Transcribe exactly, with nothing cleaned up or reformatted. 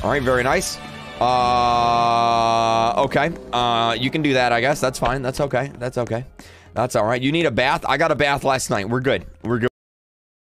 All right, very nice. Uh, okay. Uh, you can do that, I guess. That's fine. That's okay. That's okay. That's all right. You need a bath? I got a bath last night. We're good. We're good.